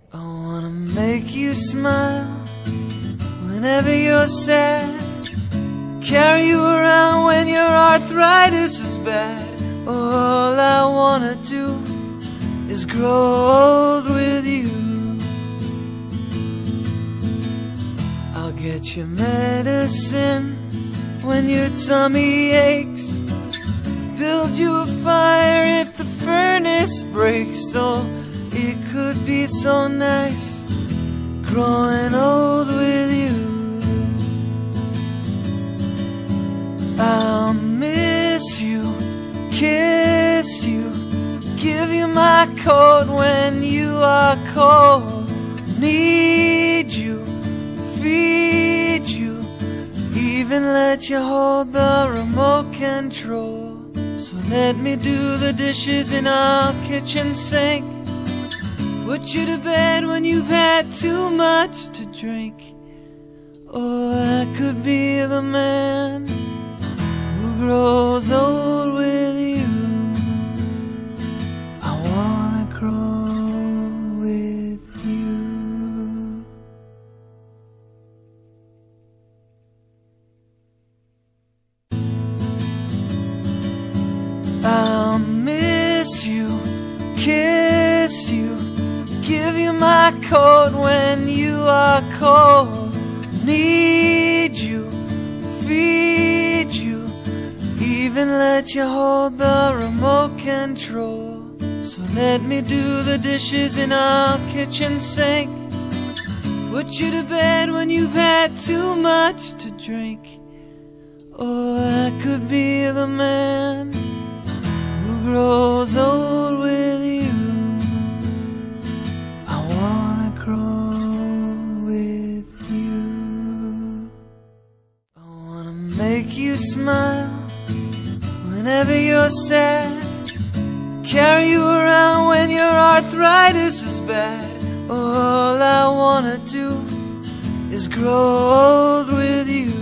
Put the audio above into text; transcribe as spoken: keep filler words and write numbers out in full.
I wanna make you smile whenever you're sad, carry you around when your arthritis is bad. All I wanna do is grow old with you. I'll get you medicine when your tummy aches, build you a fire if the furnace breaks. Oh, it could be so nice growing old with you. I'll miss you, kiss you, give you my coat when you are cold. Need you, feed you, even let you hold the remote control. So let me do the dishes in our kitchen sink, put you to bed when you've had too much to drink. Or I could be the man who grows old with you. I wanna grow with you. I'll miss you, kiss you, give you my coat when you are cold. Need you, feed you, even let you hold the remote control. So let me do the dishes in our kitchen sink, put you to bed when you've had too much to drink. Or I could be the man who grows old with you. I wanna grow with you. I wanna make you smile whenever you're sad, carry you around when your arthritis is bad. All I wanna do is grow old with you.